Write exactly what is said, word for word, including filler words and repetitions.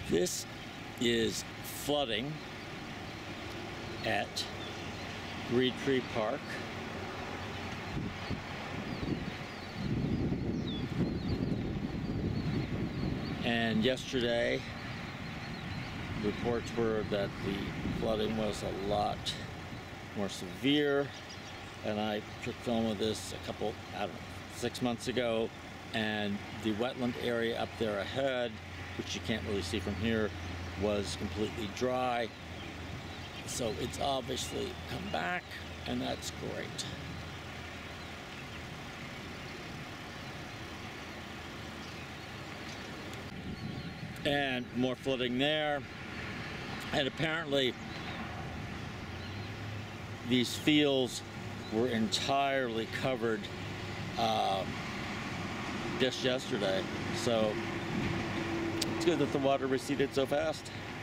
This is flooding at Greentree Park. And yesterday, reports were that the flooding was a lot more severe. And I took film of this a couple, I don't know, six months ago. And the wetland area up there ahead, which you can't really see from here, was completely dry. So it's obviously come back, and that's great. And more flooding there. And apparently these fields were entirely covered um, just yesterday. So it's good that the water receded so fast.